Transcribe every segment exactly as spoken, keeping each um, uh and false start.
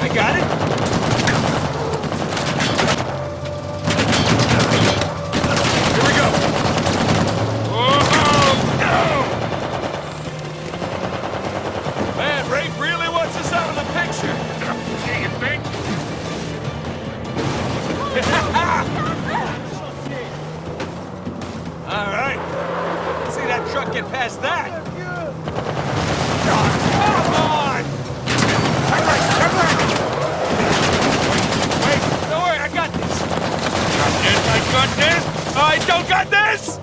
I got it. Here we go. Oh, no! Man, Rafe really wants us out of the picture. Do you think? All right. Let's see that truck get past that. Come on! Turn right, turn right! Wait, don't worry, I got this. Got this, I got this! I don't got this!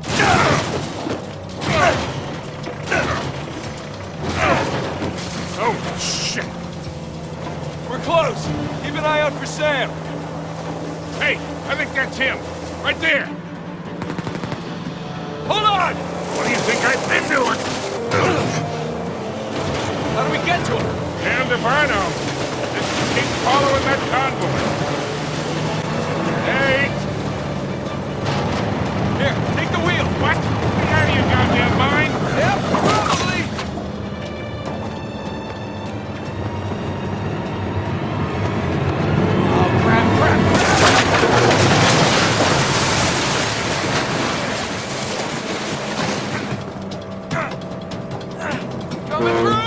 Oh, shit! We're close. Keep an eye out for Sam. Hey, I think that's him. Right there. Hold on! What do you think I've been doing? How do we get to him? Damned if I know. Just keep following that convoy. Hey! Here, take the wheel. What? Get out of your goddamn mind! Yep, probably. Oh, crap, crap, crap! Coming through!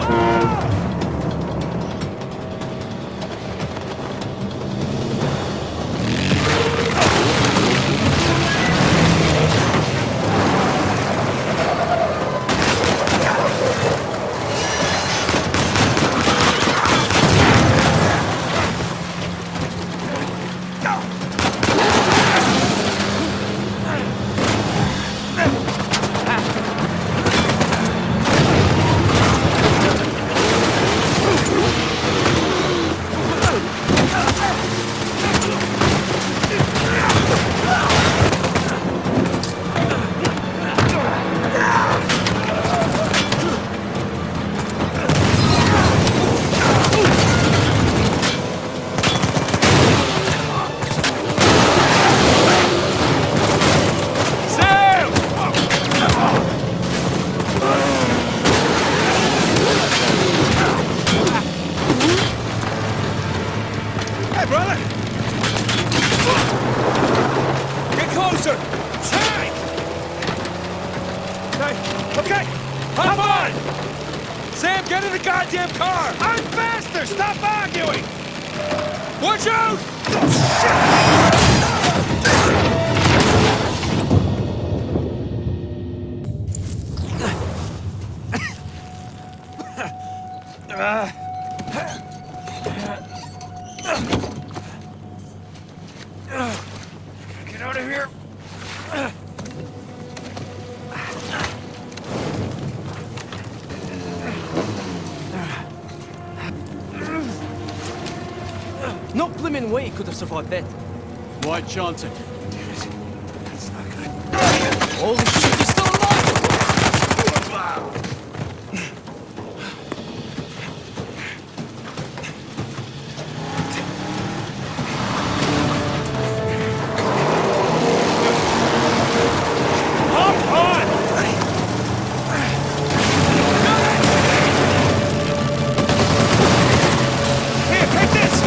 Okay, hop on! Sam, get in the goddamn car! I'm faster! Stop arguing! Watch out! Get out of here! No blimmin' way he could have survived that. Why chance it? That's not good. Holy shit, he's still alive! Hop on! Here, take this!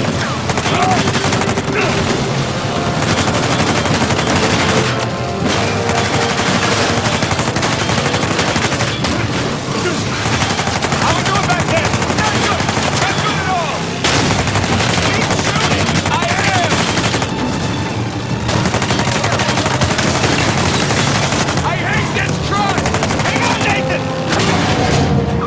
How we doing back there? Not good! Not good at all! Keep shooting! I am! I hate this truck! Hang on, Nathan!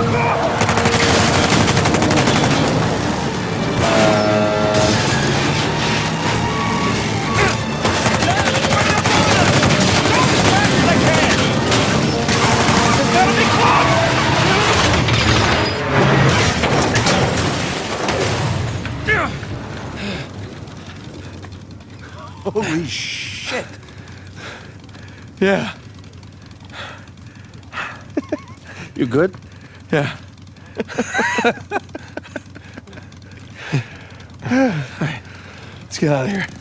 Holy shit! Yeah. You good? Yeah. All right, let's get out of here.